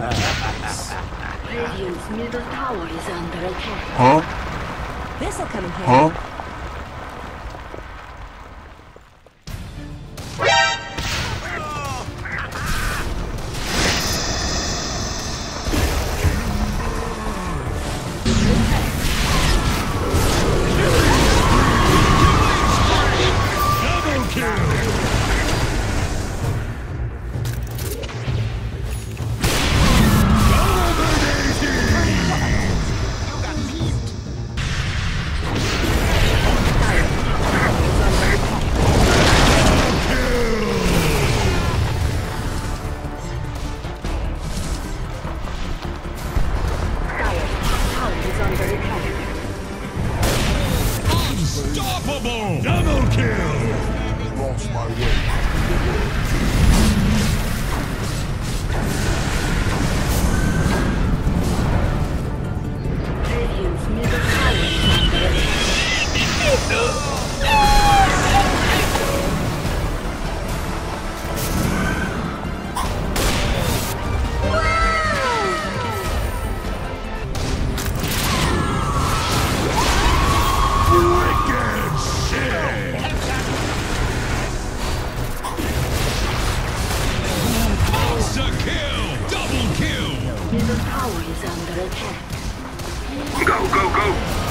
Radiant's middle tower is under attack. Huh? This'll come in handy. Huh? Double kill! Lost my way. Radiant's middle tower is under Wicked shit! Monster kill! Double kill! middle tower is under attack. Go, go, go!